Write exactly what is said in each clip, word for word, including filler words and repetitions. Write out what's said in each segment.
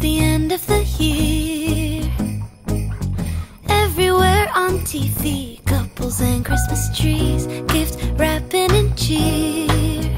the end of the year. Everywhere on T V, couples and Christmas trees, gift wrapping and cheer.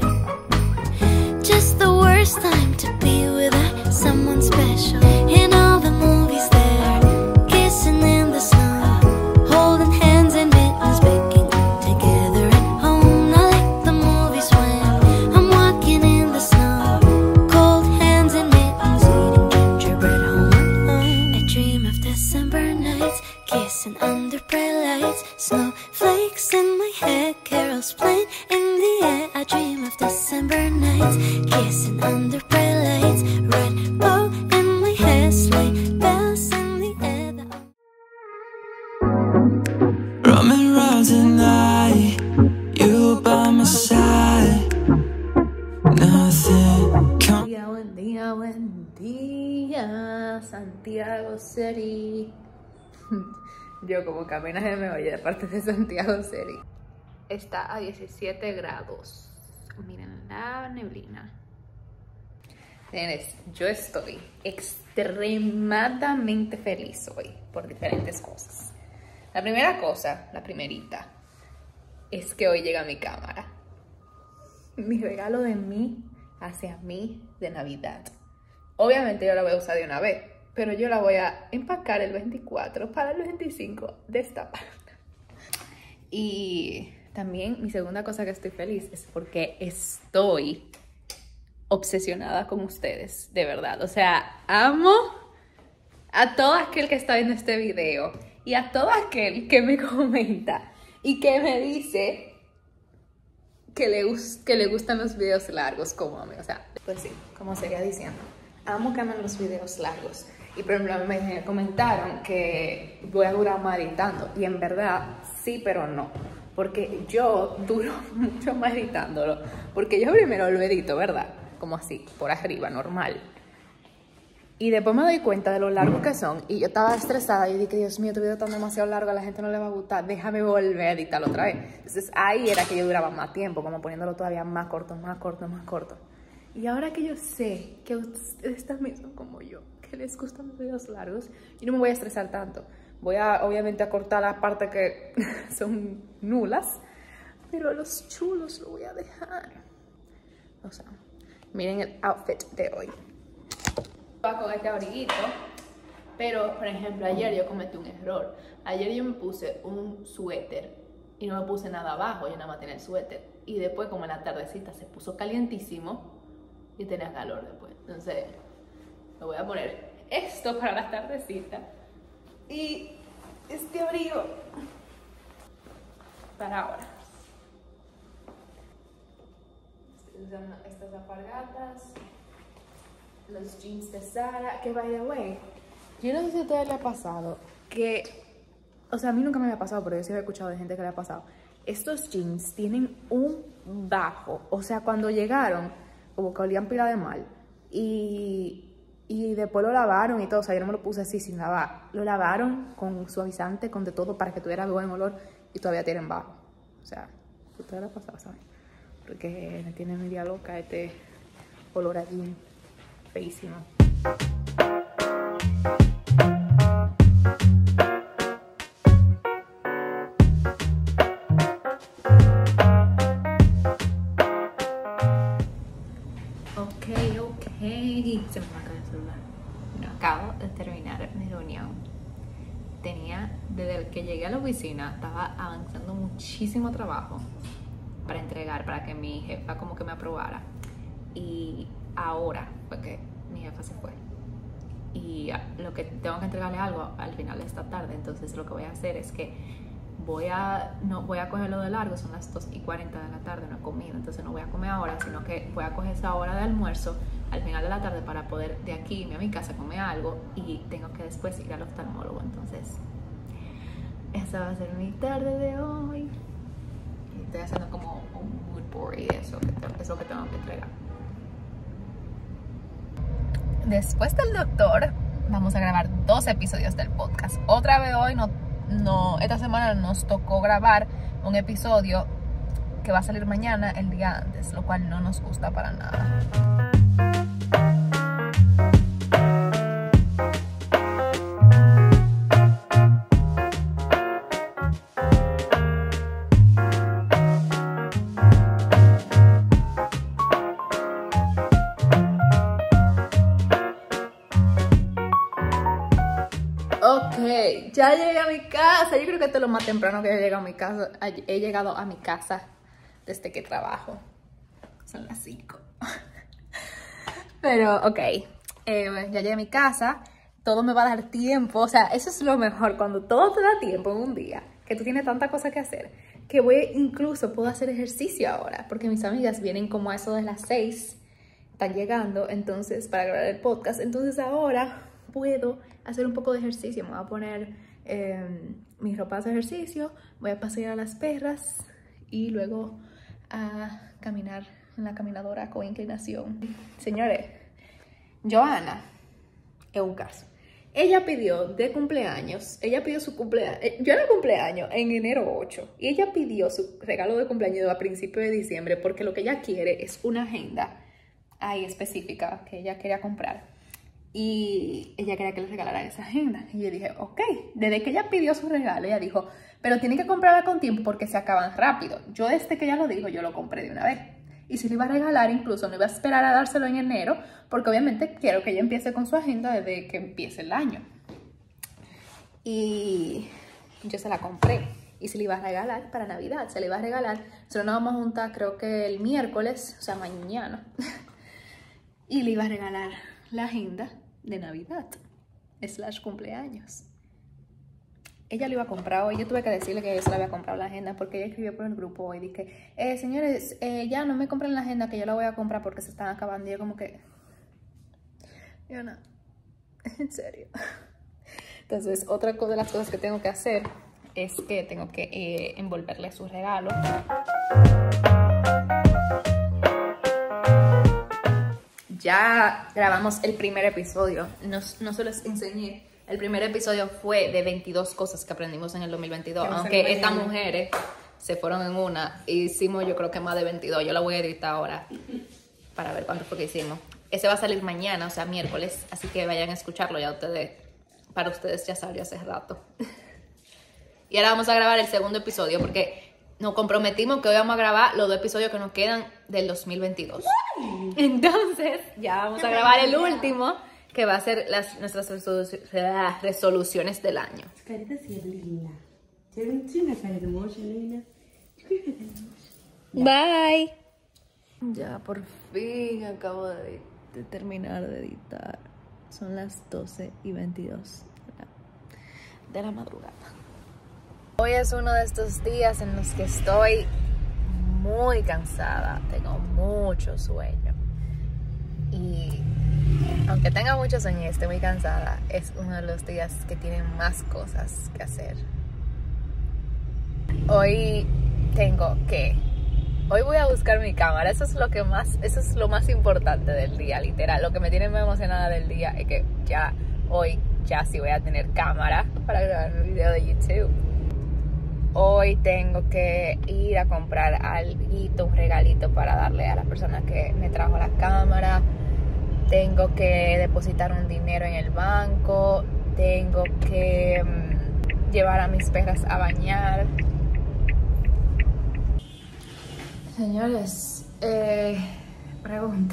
Just the worst time to be without someone special. In all the movies there, kissing in the snow, holding hands and mittens, baking together at home. I like the movies when I'm walking in the snow, cold hands and mittens, eating gingerbread home alone. I dream of December nights, kissing under bright lights, snowflakes in my hair, carols playing in the air. I dream of December nights, kissing under bright lights, red bow in my hair, sleigh bells in the air. Running round tonight, you by my side, nothing can. Buen día, buen día, buen día, Santiago City. Yo como camina me oye de parte de Santiago City. Está a diecisiete grados. Miren la neblina. Señores, yo estoy extremadamente feliz hoy por diferentes cosas. La primera cosa, la primerita, es que hoy llega mi cámara. Mi regalo de mí hacia mí de Navidad. Obviamente yo la voy a usar de una vez, pero yo la voy a empacar el veinticuatro para el veinticinco destapar. Y también mi segunda cosa que estoy feliz es porque estoy obsesionada con ustedes, de verdad. O sea, amo a todo aquel que está viendo este video y a todo aquel que me comenta y que me dice que le, que le gustan los videos largos como a mí. O sea, pues sí, como seguía diciendo, amo que amen los videos largos. Y por ejemplo, me comentaron que voy a durar más editando. Y en verdad, sí, pero no. Porque yo duro mucho más editándolo. Porque yo primero lo edito, ¿verdad? Como así, por arriba, normal. Y después me doy cuenta de lo largo que son. Y yo estaba estresada. Y dije, Dios mío, este video está demasiado largo. A la gente no le va a gustar. Déjame volver a editarlo otra vez. Entonces ahí era que yo duraba más tiempo. Como poniéndolo todavía más corto, más corto, más corto. Y ahora que yo sé que ustedes también son como yo, que les gustan los videos largos, yo no me voy a estresar tanto. Voy a, obviamente, a cortar las partes que son nulas, pero los chulos lo voy a dejar. O sea, miren el outfit de hoy. Voy con este abriguito, pero, por ejemplo, ayer yo cometí un error. Ayer yo me puse un suéter y no me puse nada abajo, yo nada más tenía el suéter. Y después, como en la tardecita, se puso calientísimo y tenía calor después. Entonces, me voy a poner esto para la tardecita y este abrigo para ahora. Estoy usando estas alpargatas, los jeans de Zara, que by the way, yo no sé si a ustedes les ha pasado que, o sea, a mí nunca me había pasado, pero yo sí he escuchado de gente que le ha pasado. Estos jeans tienen un bajo, o sea, cuando llegaron, como que olían pila de mal, y... Y después lo lavaron y todo, o sea, yo no me lo puse así sin lavar. Lo lavaron con suavizante, con de todo, para que tuviera buen olor y todavía tienen bajo. O sea, ustedes la pasada, ¿saben? Porque me tiene media loca este olor allí, feísimo. Ok, ok. Se me va a caer el celular. Bueno, acabo de terminar mi reunión. Tenía, desde que llegué a la oficina, estaba avanzando muchísimo trabajo para entregar, para que mi jefa como que me aprobara. Y ahora fue que mi jefa se fue. Y lo que tengo que entregarle algo al final de esta tarde. Entonces lo que voy a hacer es que voy a, no voy a cogerlo de largo, son las dos y cuarenta de la tarde, no he comido, entonces no voy a comer ahora, sino que voy a coger esa hora de almuerzo al final de la tarde para poder de aquí irme a mi casa, comer algo y tengo que después ir al oftalmólogo. Entonces esa va a ser mi tarde de hoy y estoy haciendo como un mood board y eso, que es lo que tengo que entregar. Después del doctor vamos a grabar dos episodios del podcast. Otra vez hoy no No, esta semana nos tocó grabar un episodio que va a salir mañana, el día antes, lo cual no nos gusta para nada. Ya llegué a mi casa. Yo creo que esto es lo más temprano que he llegado a mi casa. He llegado a mi casa desde que trabajo. Son las cinco. Pero, ok. Eh, ya llegué a mi casa. Todo me va a dar tiempo. O sea, eso es lo mejor. Cuando todo te da tiempo en un día, que tú tienes tanta cosa que hacer, que voy, incluso puedo hacer ejercicio ahora. Porque mis amigas vienen como a eso de las seis. Están llegando, entonces, para grabar el podcast. Entonces ahora puedo hacer un poco de ejercicio. Me voy a poner eh, mis ropas de ejercicio. Voy a pasear a las perras. Y luego a caminar en la caminadora con inclinación. Señores, Joana es un caso. Ella pidió de cumpleaños, ella pidió su cumpleaños, yo era cumpleaños en enero ocho, y ella pidió su regalo de cumpleaños a principios de diciembre porque lo que ella quiere es una agenda ahí específica que ella quería comprar. Y ella quería que le regalara esa agenda. Y yo dije, ok, desde que ella pidió su regalo, ella dijo, pero tiene que comprarla con tiempo porque se acaban rápido. Yo desde que ella lo dijo, yo lo compré de una vez. Y si le iba a regalar, incluso no iba a esperar a dárselo en enero, porque obviamente quiero que ella empiece con su agenda desde que empiece el año. Y yo se la compré. Y se le iba a regalar para Navidad. Se le iba a regalar. Solo nos vamos a juntar, creo que el miércoles, o sea, mañana. Y le iba a regalar la agenda de Navidad, slash cumpleaños. Ella lo iba a comprar hoy. Yo tuve que decirle que yo se la había comprado la agenda porque ella escribió por el grupo hoy. Dije, eh, señores, eh, ya no me compren la agenda, que yo la voy a comprar porque se están acabando. Y yo como que, yo no, en serio. Entonces, otra de las cosas que tengo que hacer es que tengo que eh, envolverle su regalo. Ya grabamos el primer episodio. No, no se les enseñé. El primer episodio fue de veintidós cosas que aprendimos en el dos mil veintidós. Aunque estas mujeres se fueron en una. Hicimos yo creo que más de veintidós. Yo la voy a editar ahora para ver cuánto fue que hicimos. Ese va a salir mañana, o sea, miércoles. Así que vayan a escucharlo ya ustedes. Para ustedes ya salió hace rato. Y ahora vamos a grabar el segundo episodio porque nos comprometimos que hoy vamos a grabar los dos episodios que nos quedan del dos mil veintidós. Entonces, ya vamos a grabar el último, que va a ser las, nuestras resolu- resoluciones del año. Carita sí es linda. Tiene una cara hermosa, linda. Bye. Ya por fin acabo de, de terminar de editar. Son las doce y veintidós de la, de la madrugada. Hoy es uno de estos días en los que estoy muy cansada. Tengo mucho sueño. Y aunque tenga mucho sueño y esté muy cansada, es uno de los días que tienen más cosas que hacer. Hoy tengo que... Hoy voy a buscar mi cámara. Eso es lo que más, eso es lo más importante del día, literal. Lo que me tiene muy emocionada del día es que ya hoy ya sí voy a tener cámara para grabar un video de YouTube. Hoy tengo que ir a comprar algo, un regalito para darle a la persona que me trajo la cámara. Tengo que depositar un dinero en el banco. Tengo que um, llevar a mis perras a bañar. Señores, eh, pregunta.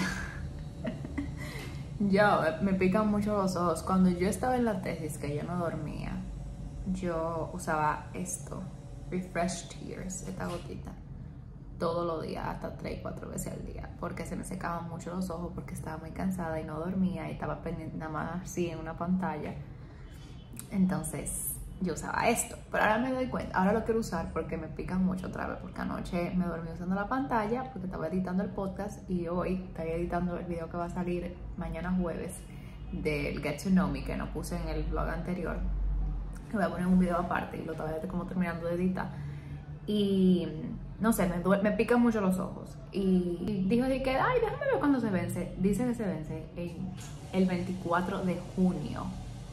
Yo, me pican mucho los ojos. Cuando yo estaba en la tesis, que yo no dormía, yo usaba esto, Refresh Tears, esta gotita, todos los días, hasta tres, cuatro veces al día, porque se me secaban mucho los ojos, porque estaba muy cansada y no dormía y estaba pendiente nada más así en una pantalla. Entonces yo usaba esto, pero ahora me doy cuenta, ahora lo quiero usar porque me pican mucho otra vez, porque anoche me dormí usando la pantalla porque estaba editando el podcast y hoy estoy editando el video que va a salir mañana jueves del Get to Know Me, que no puse en el vlog anterior. Voy a poner un video aparte y lo estaba como terminando de editar. Y no sé, me, me pican mucho los ojos. Y dijo de que, ay, déjame ver cuándo se vence. Dice que se vence en el veinticuatro de junio.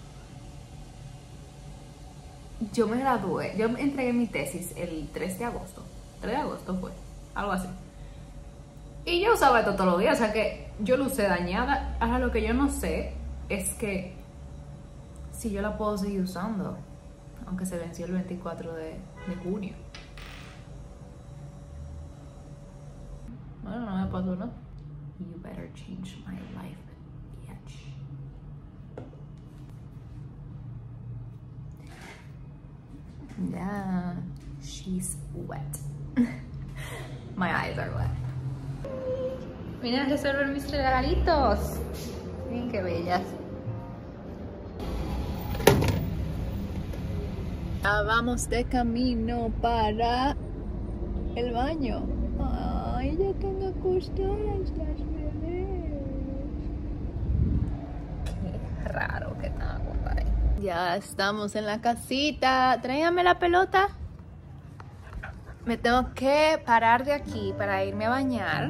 Yo me gradué, yo entregué mi tesis el tres de agosto. tres de agosto fue, algo así. Y yo usaba esto todos los días, o sea que yo lo usé dañada. Ahora lo que yo no sé es que si yo la puedo seguir usando, aunque se venció el veinticuatro de junio. Bueno, no me pasó nada. You better change my life, bitch. She's wet. My eyes are wet. Vine a resolver mis regalitos. Miren qué bellas. Ya vamos de camino para el baño. Ay, ya tengo acostadas las bebés. Qué raro que están acostadas. Ya estamos en la casita. Tráigame la pelota. Me tengo que parar de aquí para irme a bañar.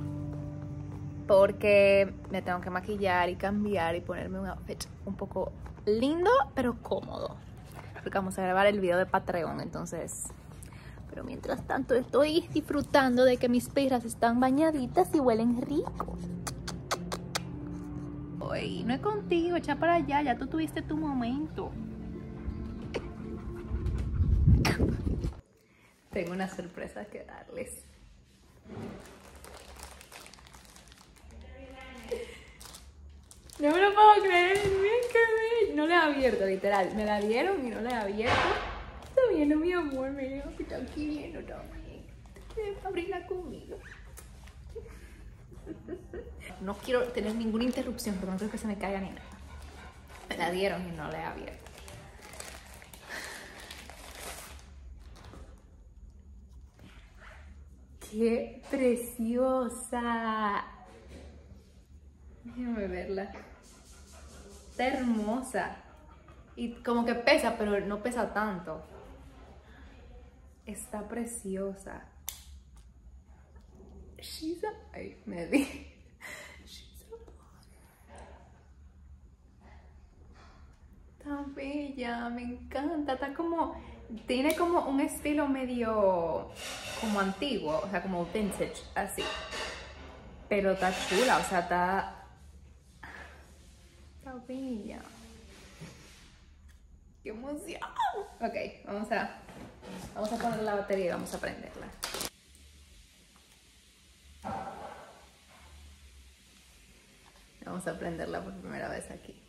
Porque me tengo que maquillar y cambiar y ponerme un outfit un poco lindo, pero cómodo. Porque vamos a grabar el video de Patreon, entonces... Pero mientras tanto estoy disfrutando de que mis perras están bañaditas y huelen rico. Oye, no es contigo, echa para allá, ya tú tuviste tu momento. Tengo una sorpresa que darles. No me lo puedo creer, miren qué bello. No le he abierto, literal. Me la dieron y no le he abierto. Está bien, mi amor, me dijo que está aquí viendo también. Abrirla conmigo. No quiero tener ninguna interrupción porque no creo que se me caiga ni nada. Me la dieron y no la he abierto. ¡Qué preciosa! Déjenme verla. Está hermosa. Y como que pesa, pero no pesa tanto. Está preciosa. She's a... Ay, me di. She's a... Está bella, me encanta. Está como... Tiene como un estilo medio... Como antiguo, o sea, como vintage, así. Pero está chula, o sea, está... Está bella. ¡Qué emoción! Ok, vamos a... Vamos a poner la batería y vamos a prenderla. Vamos a prenderla por primera vez aquí.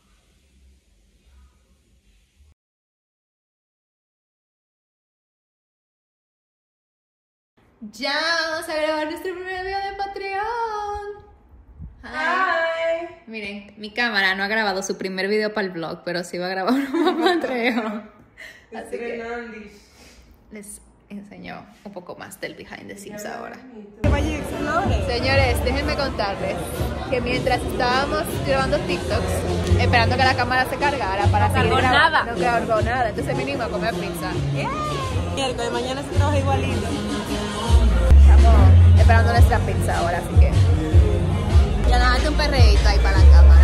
Ya vamos a grabar nuestro primer video de Patreon. Hi. Hi. Miren, mi cámara no ha grabado su primer video para el vlog, pero sí va a grabar uno para Patreon. Así que les enseño un poco más del behind the scenes ahora. Señores, déjenme contarles que mientras estábamos grabando TikToks, esperando que la cámara se cargara para no seguir cargó grabando, nada. no cargó nada. Entonces vinimos a comer pizza. Miércoles, mañana se trabaja igualito. Estamos esperando nuestra pizza ahora, así que ya nos hace un perreíto ahí para la cámara.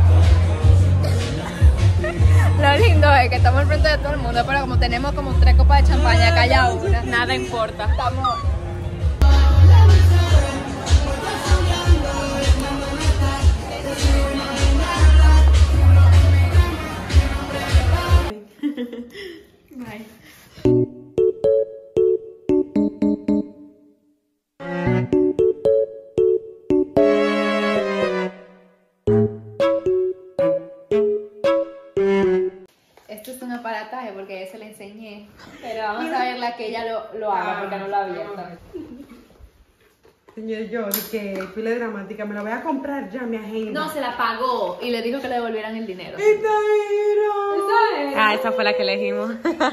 Lo lindo es que estamos al frente de todo el mundo, pero como tenemos como tres copas de champaña cada una, Nada importa. estamos... Bye. Esto es un aparataje porque eso le enseñé, pero vamos a ver la que ella lo, lo haga porque no lo ha abierto. Señor, yo que pila dramática, me la voy a comprar ya, mi agenda. No, se la pagó y le dijo que le devolvieran el dinero. ¡Esta era! ¿Esa es? Ah, esa fue la que elegimos.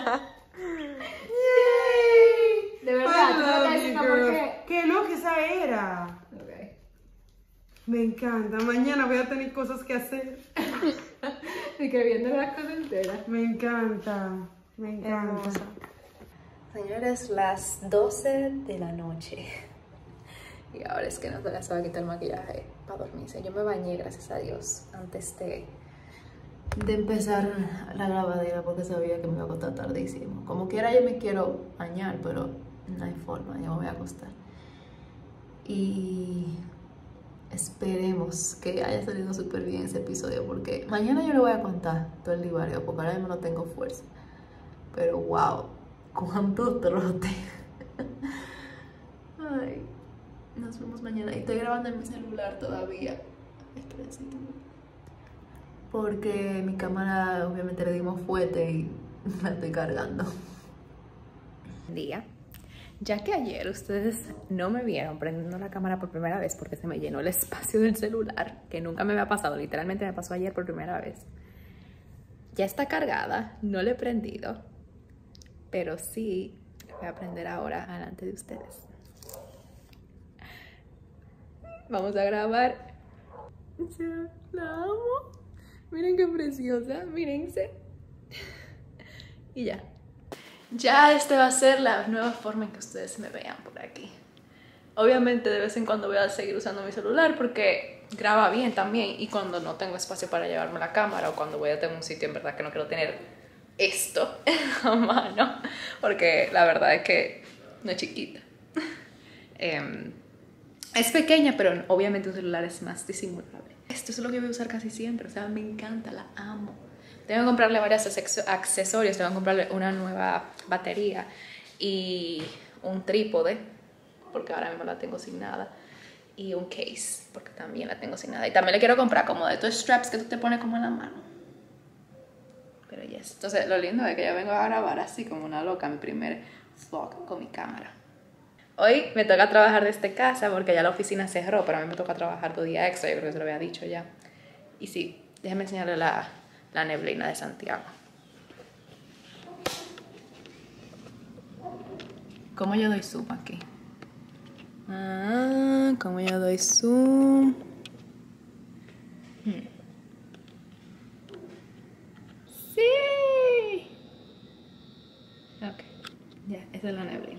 De verdad, tú no te decís por qué. Que no, que esa era. Ok. Me encanta. Mañana voy a tener cosas que hacer. Y que viendo las cosas enteras. Me encanta. Me encanta. Señores, las doce de la noche. Y ahora es que no se les va a quitar el maquillaje para dormirse. Yo me bañé, gracias a Dios, antes de, de empezar la grabadera porque sabía que me iba a acostar tardísimo. Como quiera yo me quiero bañar, pero no hay forma, yo me voy a acostar. Y esperemos que haya salido súper bien ese episodio porque mañana yo le voy a contar todo el divario porque ahora mismo no tengo fuerza. Pero wow, cuánto trote. Ay. Nos vemos mañana. Y estoy grabando en mi celular todavía. Espérense. Porque mi cámara obviamente le dimos fuerte y la estoy cargando. Día. Ya que ayer ustedes no me vieron prendiendo la cámara por primera vez porque se me llenó el espacio del celular, que nunca me había pasado, literalmente me pasó ayer por primera vez. Ya está cargada, no le he prendido, pero sí voy a prender ahora delante de ustedes. Vamos a grabar. O sea, la amo. Miren qué preciosa, mírense. Y ya. Ya esta va a ser la nueva forma en que ustedes me vean por aquí. Obviamente de vez en cuando voy a seguir usando mi celular porque graba bien también. Y cuando no tengo espacio para llevarme la cámara o cuando voy a tener un sitio en verdad que no quiero tener esto a mano, porque la verdad es que no es chiquita. eh, es pequeña, pero obviamente un celular es más disimulable. Esto es lo que voy a usar casi siempre, o sea, me encanta, la amo. Tengo que comprarle varios accesorios, tengo que comprarle una nueva batería y un trípode, porque ahora mismo la tengo sin nada, y un case, porque también la tengo sin nada. Y también le quiero comprar como de estos straps que tú te pones como en la mano. Pero yes, entonces lo lindo es que yo vengo a grabar así como una loca mi primer vlog con mi cámara. Hoy me toca trabajar desde casa porque ya la oficina cerró, pero a mí me toca trabajar dos días extra, yo creo que se lo había dicho ya. Y sí, déjenme enseñarle la, la neblina de Santiago. ¿Cómo yo doy zoom aquí? Ah, ¿cómo yo doy zoom? Hmm. Sí. Ok, ya, esa es la neblina.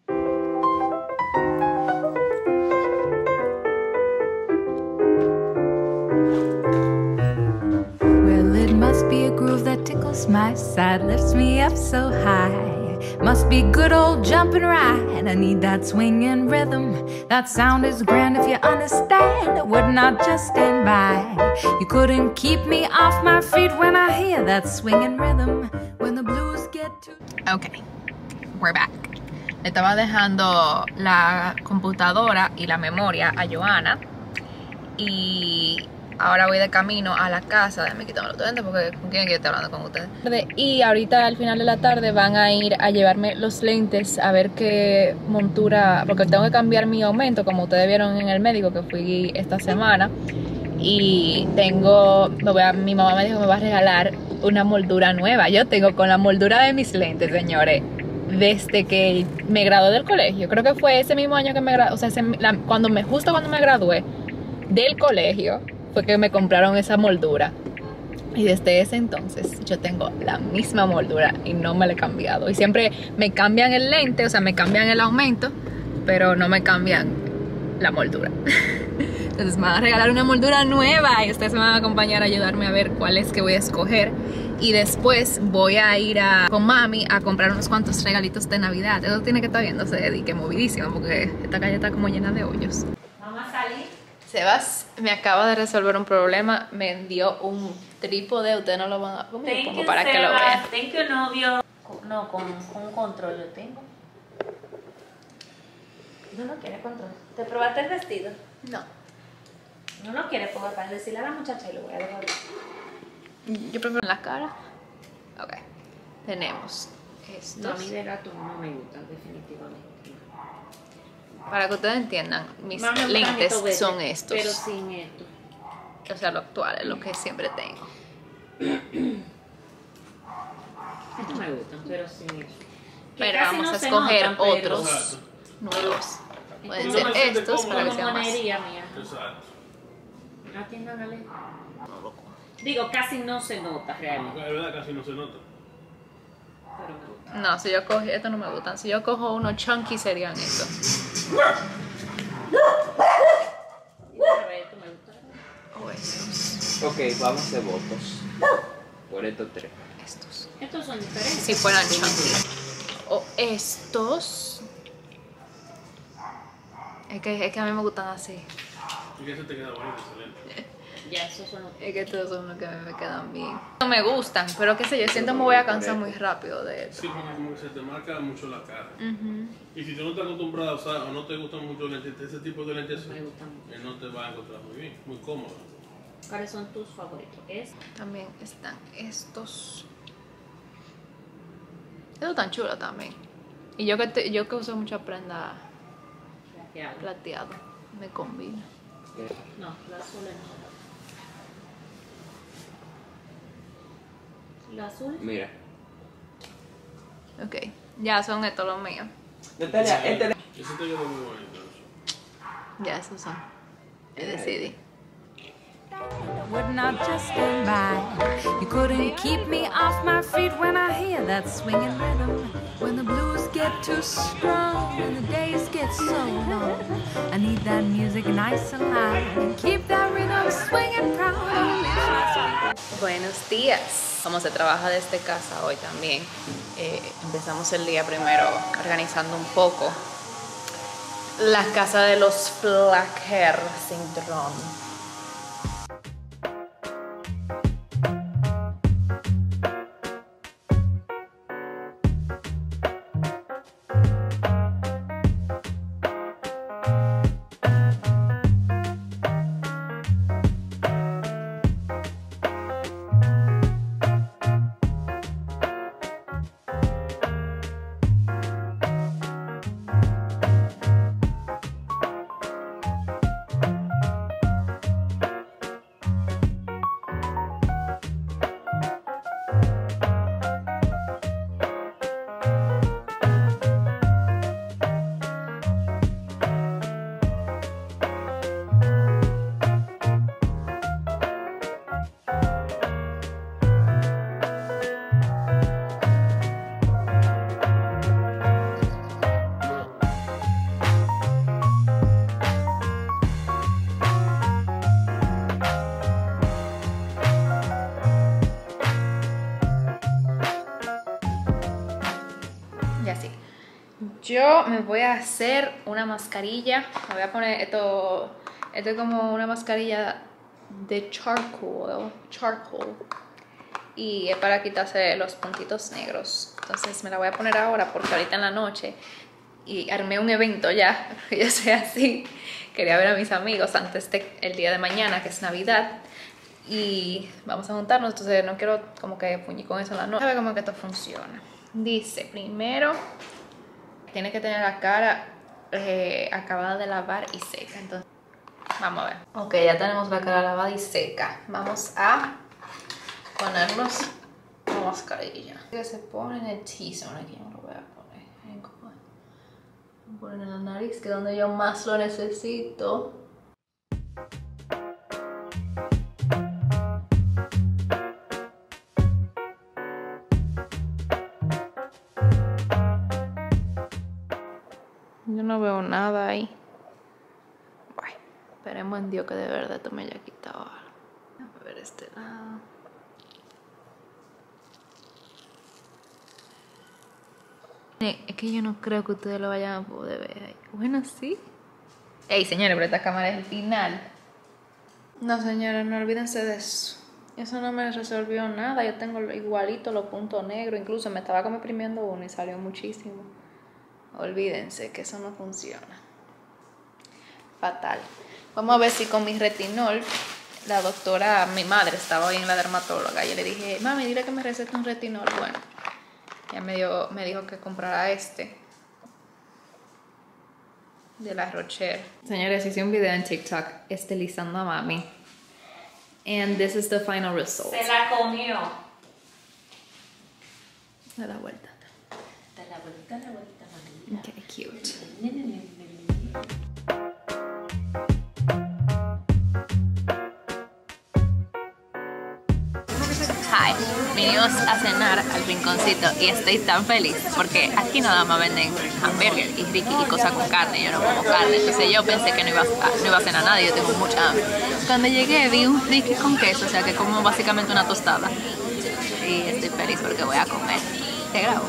Well, it must be a groove that tickles my side, lifts me up so high. Must be good old jumping right. I need that swinging rhythm. That sound is grand if you understand. It would not just stand by. You couldn't keep me off my feet when I hear that swinging rhythm. When the blues get too... Ok, we're back. Le estaba dejando la computadora y la memoria a Joana. Y ahora voy de camino a la casa. Déjame quitarme los lentes porque con quién yo estoy hablando con ustedes. Y ahorita al final de la tarde van a ir a llevarme los lentes a ver qué montura, porque tengo que cambiar mi aumento, como ustedes vieron en el médico que fui esta semana. Y tengo, me voy a, mi mamá me dijo que me va a regalar una moldura nueva. Yo tengo con la moldura de mis lentes, señores, desde que me gradué del colegio. Creo que fue ese mismo año que me gradué, o sea, ese, la, cuando me, justo cuando me gradué del colegio fue que me compraron esa moldura. Y desde ese entonces yo tengo la misma moldura y no me la he cambiado. Y siempre me cambian el lente, o sea, me cambian el aumento, pero no me cambian la moldura. Entonces me van a regalar una moldura nueva y ustedes me van a acompañar a ayudarme a ver cuál es que voy a escoger. Y después voy a ir a, con mami a comprar unos cuantos regalitos de Navidad. Eso tiene que estar viéndose de que movidísima porque esta calle está como llena de hoyos. Vamos a salir. Sebas me acaba de resolver un problema, me dio un trípode, ustedes no lo van a comer como para que lo vean. Thank you, novio. No, con, con un control yo tengo. ¿No no quieres control? ¿Te probaste el vestido? No. No lo quieres porque para decirle a la muchacha y lo voy a dejar. Yo prefiero la cara. Ok. Tenemos estos. No, a mí de gato no me gusta, definitivamente. Para que ustedes entiendan, mis Mami, lentes verde, son estos. Pero sin esto. O sea, lo actual es lo que siempre tengo. Estos me gustan, pero sin eso. Que Pero casi vamos no a se escoger notan, pero- otros nuevos. Pueden No ser me siento estos cómodo. para que Como sean más. monería mía. Exacto. Atiéndanle. Digo, casi no se nota realmente. Es verdad, casi no se nota. Pero me gusta. No, si yo cojo, estos no me gustan. Si yo cojo uno chunky serían estos. Y a ver, esto me gusta. O estos. Ok, vamos de votos. Por estos tres. Estos. Estos son diferentes. Si fueran chunky. O estos. Es que, es que a mí me gustan así. Y que eso te queda bonito, excelente. Ya, esos son los Es que estos son los que a mí me quedan bien. No me gustan, pero qué sé yo, siento que me voy a cansar muy rápido de esto. Sí, porque como que se te marca mucho la cara. Ujú. Y si tú no estás acostumbrado a usar o no te gustan mucho lentes, ese tipo de lentes, me gustan mucho. eh, no te va a encontrar muy bien, muy cómodo. ¿Cuáles son tus favoritos? Es También están estos. Estos están chulos también. Y yo que, te- yo que uso mucha prenda Plateado. plateado, me combina. No, la azul no. La azul. Mira. Ok, ya son estos los míos. Natalia, este... Ese te quedó muy bonito. Ya esos son. Yo decidí. Would not just stand by. You couldn't keep me off my feet when I hear that swinging rhythm. When the blues get too strong and the days get so long, I need that music nice and loud and keep that rhythm swinging proud. Oh, lift my spirit. Buenos días. Como se trabaja desde casa hoy también, eh, empezamos el día primero organizando un poco la casa de los Black Hair Syndrome. Yo me voy a hacer una mascarilla. Me voy a poner esto. Esto es como una mascarilla de charcoal. Charcoal. Y es para quitarse los puntitos negros. Entonces me la voy a poner ahora porque ahorita en la noche. Y armé un evento ya. Yo soy así. Quería ver a mis amigos antes del de día de mañana, que es Navidad. Y vamos a juntarnos. Entonces no quiero como que puñir con eso en la noche. A ver cómo que esto funciona. Dice primero. Tiene que tener la cara eh, acabada de lavar y seca. Entonces, vamos a ver. Ok, ya tenemos la cara lavada y seca. Vamos a ponernos la mascarilla. Que se pone en el T-zone. Aquí me lo voy a poner. Voy a poner en la nariz, que es donde yo más lo necesito. Yo no veo nada ahí. Bueno, esperemos en Dios que de verdad esto me haya quitado algo. Vamos a ver este lado. Es que yo no creo que ustedes lo vayan a poder ver ahí. Bueno, sí. Ey, señores, pero esta cámara es el final. No, señores, no olvídense de eso. Eso no me resolvió nada. Yo tengo igualito los puntos negros. Incluso me estaba como imprimiendo uno y salió muchísimo. Olvídense que eso no funciona. Fatal. Vamos a ver si con mi retinol, la doctora, mi madre estaba hoy en la dermatóloga. Yo le dije, mami, dile que me recete un retinol. Bueno, ella me, dio, me dijo que comprara este. De la Rocher. Señores, hice un video en TikTok estilizando a mami. And this is the final result. Se la comió. Da la vuelta. Da la vuelta, la vuelta. Okay, cute. Hi, vinimos a cenar al rinconcito y estoy tan feliz porque aquí nada más venden hamburger y ricky y cosas con carne. Yo no como carne, entonces yo pensé que no iba a, no iba a cenar nada y yo tengo mucha hambre. Cuando llegué vi un ricky con queso, o sea que como básicamente una tostada. Y estoy feliz porque voy a comer. Te grabo.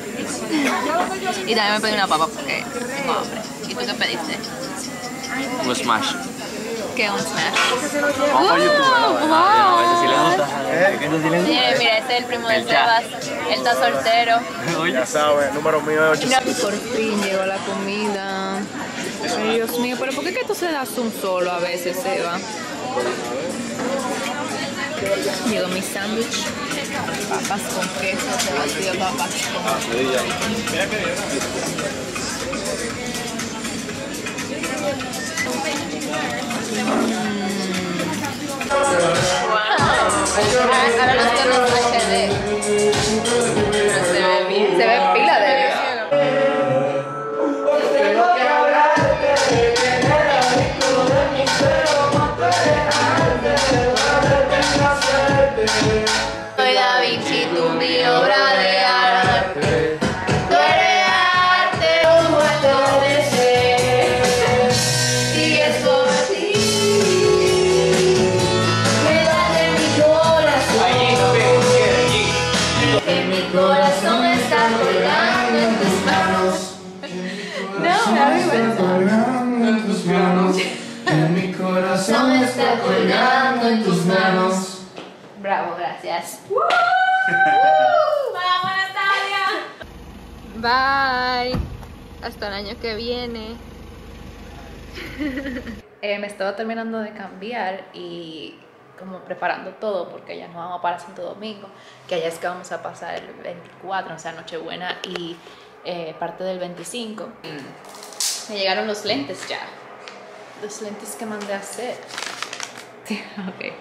Y también me pedí una papa porque tengo hambre. ¿Y tú qué pediste? Un smash. ¿Qué un smash? Vamos por YouTube, ¿no? No, ese sí le gusta. Eh, que eso sí le gusta. Mira, mira, este es el primo de Sebas. Él está soltero. Ya sabes, el número mío es ocho. Por fin llegó la comida. Ay, Dios mío, pero ¿por qué que tú se das un solo a veces, Seba? Llegó mi sándwich, papas con queso, se ha sido papas con... Mira que bien. Ahora los tonos H D. Pero se ve bien, se ve pila de bien. Soy Da Vinci, tú mi obra de arte. Tú eres arte, un acto de ser. Y es por ti. Me das de mi corazón. Que mi corazón está colgando en tus manos. No, me da vergüenza. En tus manos, en mi corazón está colgando en tus manos. Bravo, gracias. ¡Vamos, Natalia! Bye. Hasta el año que viene. eh, me estaba terminando de cambiar y como preparando todo porque ya no vamos para Santo Domingo, que allá es que vamos a pasar el veinticuatro, o sea, Nochebuena y eh, parte del veinticinco. Me llegaron los lentes ya. Los lentes que mandé a hacer. Ok.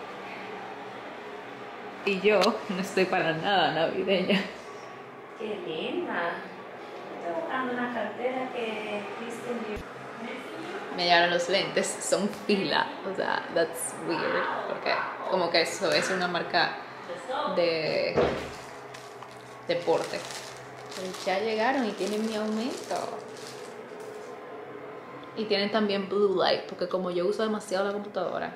Y yo no estoy para nada navideña. Qué linda. Estoy buscando una cartera que viste. Me llegaron los lentes, son fila, o sea, that's weird, porque como que eso es una marca de deporte. Pero ya llegaron y tienen mi aumento. Y tienen también blue light, porque como yo uso demasiado la computadora.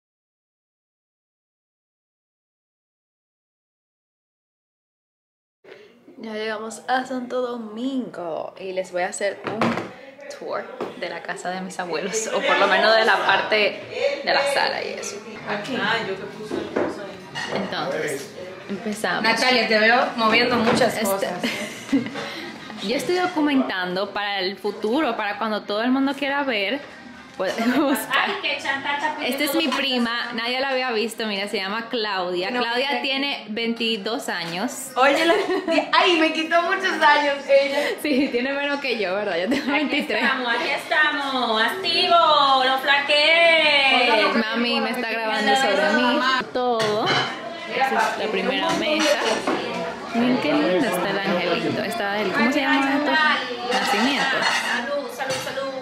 Ya llegamos a Santo Domingo y les voy a hacer un tour de la casa de mis abuelos, o por lo menos de la parte de la sala y eso. Aquí. Ah, yo que puse el coso ahí. Entonces, empezamos. Natalia, te veo moviendo muchas Este- cosas. Yo estoy documentando para el futuro, para cuando todo el mundo quiera ver. Pueden buscar. Ay, que Chantal está pidiendo Esta es mi cosas. prima, nadie la había visto, mira, se llama Claudia. No, Claudia aquí. tiene veintidós años. Oye, la- ay, me quitó muchos años ella. Sí, tiene menos que yo, ¿verdad? Yo tengo Aquí veintitrés. estamos, aquí estamos, activo, los flaquees. Mami me está grabando sobre mí todo. Esa es la primera mesa. Miren qué lindo está el angelito. Está el, ¿cómo se llama esto? Nacimiento. Salud, salud, salud.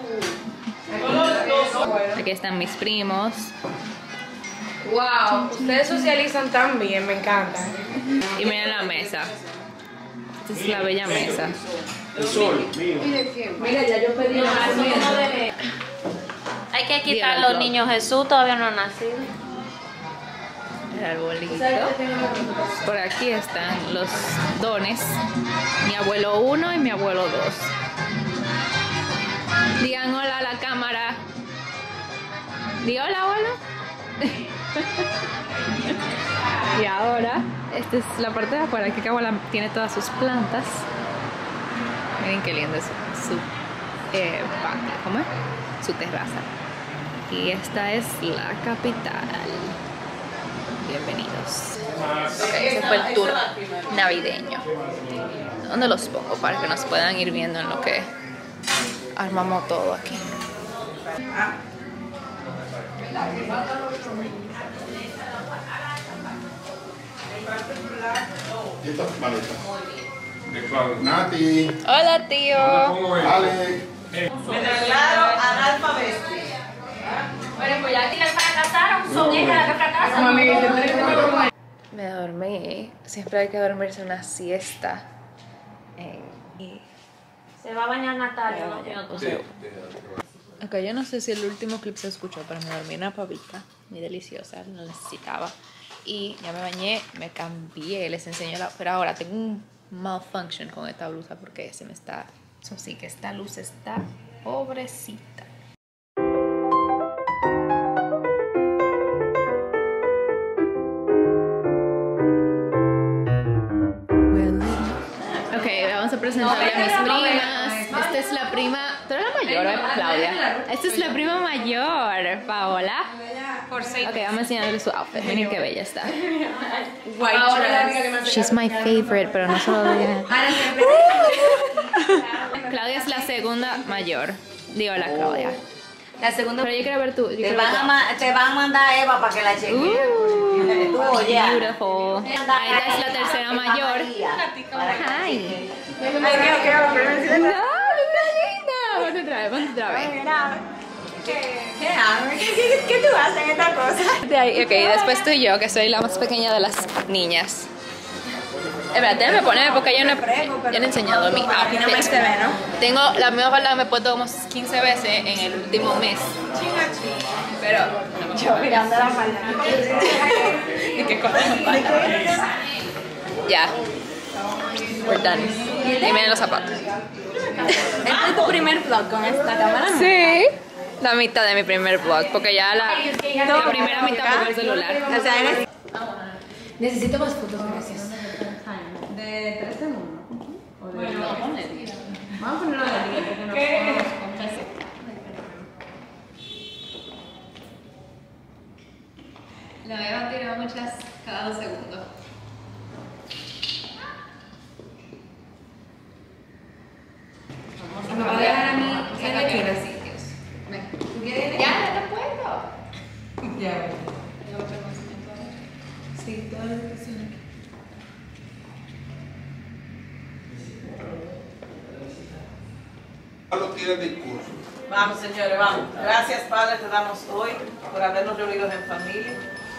Aquí están mis primos. Wow, ustedes socializan tan bien, me encanta. Y miren la mesa. Esta es la bella mesa. El sol, mío. Mira, ya yo pedí una comida. Hay que quitar los niños Jesús, todavía no han nacido. El arbolito. Por aquí están los dones. Mi abuelo uno y mi abuelo dos. Digan hola a la cámara. Di hola, abuelo. Y ahora, esta es la parte de afuera. Aquí que abuela tiene todas sus plantas. Miren qué lindo es su, su eh, patio, ¿cómo es? Su terraza. Y esta es la capital. Bienvenidos. Ok, ese fue el tour navideño. ¿Dónde los pongo para que nos puedan ir viendo en lo que armamos todo aquí? ¿Y esta maleta? Nati. Hola, tío. Ale. Bueno, pues ya que fracasaron, son hijas de fracasaron. Me dormí. Siempre hay que dormirse una siesta. En- y- Se va a bañar Natalia, no yo. o sea, ok, yo no sé si el último clip se escuchó, pero me dormí una pavita muy deliciosa, lo necesitaba. Y ya me bañé, me cambié, les enseño la... Pero ahora tengo un malfunction con esta blusa porque se me está... Eso sí, que esta luz está pobrecita. Ok, vamos a presentarle a mis primas. Esta es la prima... ¿Tú eres la mayor o es Claudia? Esta es la prima mayor, Paola. Por seis. Ok, vamos a enseñarle su outfit. Miren qué bella está. White dress. She's my favorite, pero no solo de Claudia es la segunda mayor. Digo la Claudia. La segunda. Pero yo quiero ver tú. Yo Te quiero van, ver a tú. ma- te van a mandar a Eva para que la chequee. Uh, Tú, oye. beautiful. Ahí es la tercera mayor. Hi. No, linda. Ponte otra vez, ponte otra vez. ¿Qué hago? ¿Qué, qué tú haces en esta cosa? De ahí, ok, después tú y yo, que soy la más pequeña de las niñas. Espérate, déjame ponerme porque yo no, he, yo no he enseñado mi outfit. no me se ve, ¿no? Tengo la misma falda, me he puesto como quince veces en el último mes. Pero Yo mirando la falda. ¿y qué cosa? Ya. We're done. Y miren los zapatos. Este es tu primer vlog con esta cámara. Sí. La mitad de mi primer vlog, porque ya la, la primera mitad fue el celular. O sea, eres... Necesito más fotos, gracias. ¿De tres en uno? Bueno, vamos a ponerlo de diez porque no podemos comprar. La Eva tira muchas cada dos segundos. Y me va a dejar a mí en la esquina. Ya, ya te puesto. Ya. Sí, toda la educación. Carlos tiene discurso. Vamos, señores, vamos. Gracias, Padre, te damos hoy por habernos reunido en familia.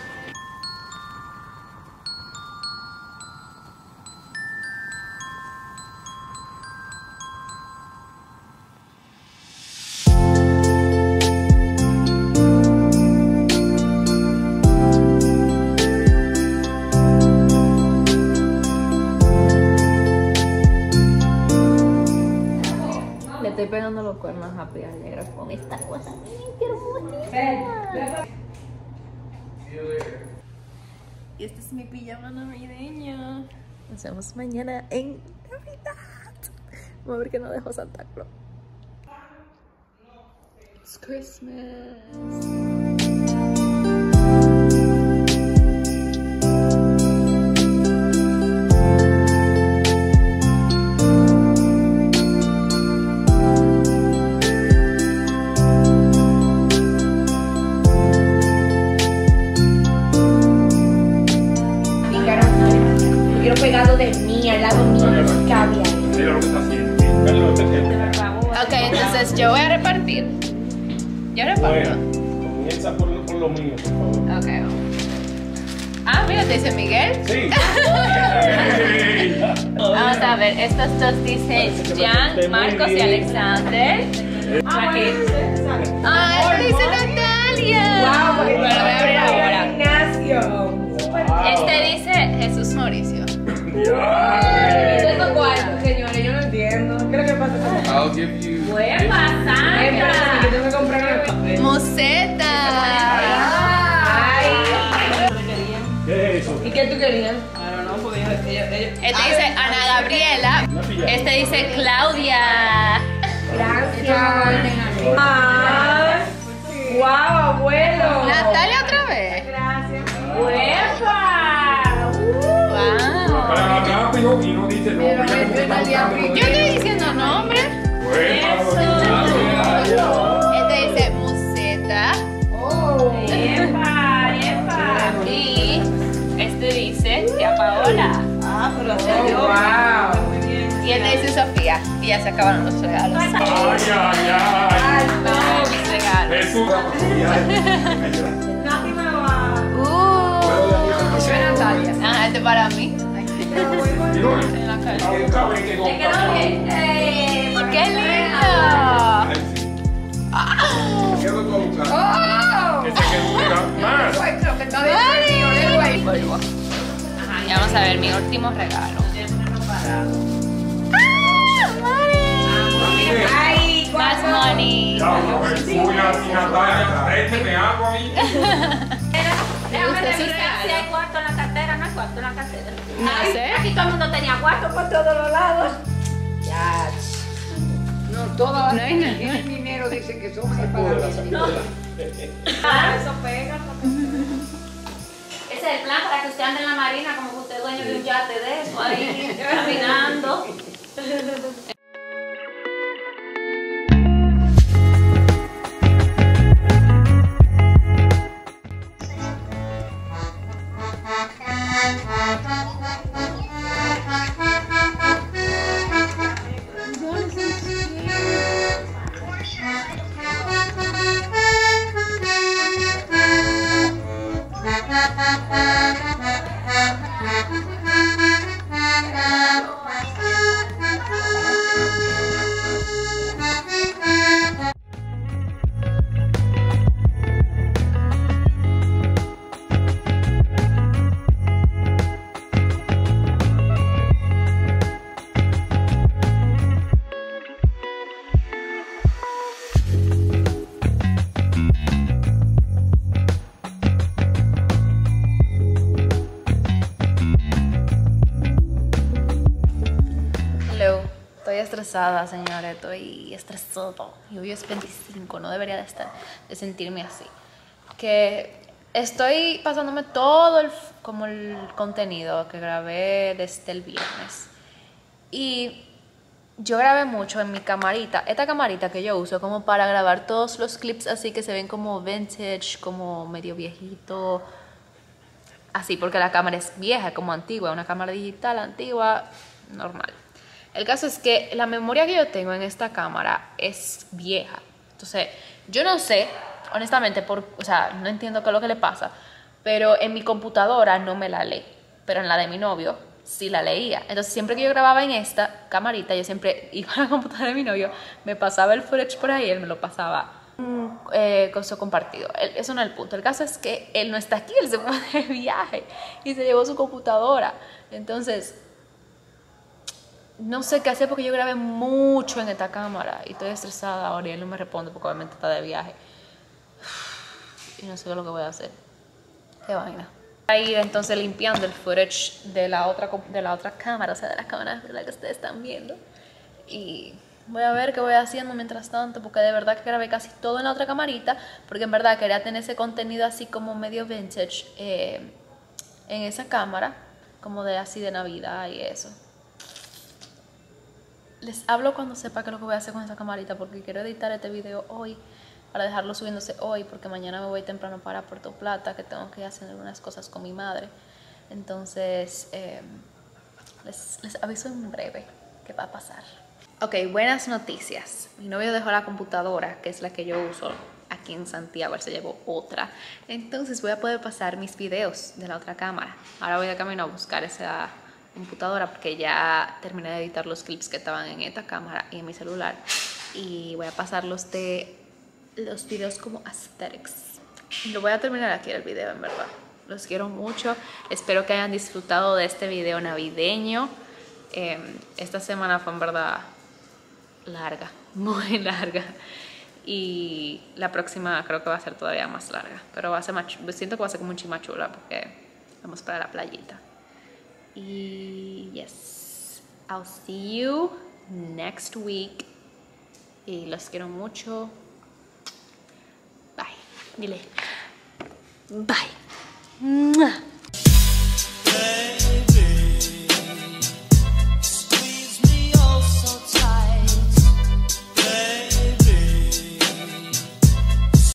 Le estoy pegando los cuernos a Piedras Negras con esta cosa. Quiero mucho. Y este es mi pijama navideño. Nos vemos mañana en Navidad. Vamos a ver que no dejó Santa Claus. It's Christmas. Quiero pegado de mí, al lado mío, caviar. Mira lo que está haciendo. Mira lo que está haciendo. Ok, entonces yo voy a repartir. Yo reparto. Comienza por, por lo mío, por favor. Ok, vamos. Ah, mira, te dice Miguel. Sí. Vamos a ver, estos dos dicen Jan, Marcos y Alexander. Aquí. Ah, este dice Natalia. Wow, porque Bueno, lo voy a abrir ahora. Ignacio. Este dice Jesús Mauricio. Tengo cuarto, señores, yo no entiendo. ¿Qué es lo que pasa? I'll give you. Puede pasar. Es para que tengo que comprar el Museta. Ay. ¿Qué es eso? ¿Y qué tú querías? Este dice Ana Gabriela. Este dice Claudia. Gracias. Ah, wow, abuelo. Natalia otra vez. Gracias. Wow. Para rápido y no dice nombre. Yo estoy diciendo nombre. Este dice Museta. Epa, epa. Y este dice Tía Paola. Ah, pero así yo. Wow. Y este dice Sofía. Y ya se acabaron los regalos. Ay, ay, ay. No, mis regalos. Jesús. Uh, soy Natalia. Ah, este para mí. En la cara. ¿Te quedó bien? ¡Eh! ¡Qué lindo! Que se quede más. Polvo. Y vamos a ver mi último regalo. Ay, Más money. Este me hago a mí. Déjame gusta su revisar regalo? si hay cuarto en la cartera. No hay cuarto en la cartera. No sé. Aquí todo el mundo tenía cuarto por todos los lados. No, todas No hay nada. el dinero dice que son separadas. No. Ah, eso pega. Ese es el plan para que usted ande en la marina como que usted es dueño de un yate de eso, ahí caminando. Estresada, señores, estoy estresada y hoy es veinticinco, no debería de estar, de sentirme así. Que estoy pasándome todo el, como el contenido que grabé desde el viernes. Y yo grabé mucho en mi camarita, esta camarita que yo uso como para grabar todos los clips así que se ven como vintage, como medio viejito, así porque la cámara es vieja, como antigua, una cámara digital antigua, normal. El caso es que la memoria que yo tengo en esta cámara es vieja. Entonces, yo no sé, honestamente, por, o sea, no entiendo qué es lo que le pasa, pero en mi computadora no me la lee, pero en la de mi novio sí la leía. Entonces, siempre que yo grababa en esta camarita, yo siempre iba a la computadora de mi novio, me pasaba el footage por ahí, él me lo pasaba un eh, coso compartido. Él, eso no es el punto. El caso es que él no está aquí, él se fue de viaje y se llevó su computadora. Entonces, no sé qué hacer porque yo grabé mucho en esta cámara y estoy estresada ahora y él no me responde porque obviamente está de viaje. Y no sé qué es lo que voy a hacer. Qué vaina. Voy a ir entonces limpiando el footage de la otra, de la otra cámara, o sea, de la cámara de la que ustedes están viendo. Y voy a ver qué voy haciendo mientras tanto porque de verdad que grabé casi todo en la otra camarita porque en verdad quería tener ese contenido así como medio vintage eh, en esa cámara, como de así de Navidad y eso. Les hablo cuando sepa qué es lo que voy a hacer con esa camarita porque quiero editar este video hoy para dejarlo subiéndose hoy porque mañana me voy temprano para Puerto Plata que tengo que ir haciendo algunas cosas con mi madre. Entonces eh, les, les aviso en breve qué va a pasar. Ok, buenas noticias. Mi novio dejó la computadora, que es la que yo uso aquí en Santiago, él se llevó otra. Entonces voy a poder pasar mis videos de la otra cámara. Ahora voy de camino a buscar esa computadora porque ya terminé de editar los clips que estaban en esta cámara y en mi celular y voy a pasarlos de los videos como aesthetics. Lo voy a terminar aquí el video, en verdad. Los quiero mucho, espero que hayan disfrutado de este video navideño. eh, esta semana fue en verdad larga, muy larga y la próxima creo que va a ser todavía más larga, pero va a ser más, siento que va a ser como un chimachula porque vamos para la playita. Y yes, I'll see you next week. Y los quiero mucho. Bye. Dile. Bye.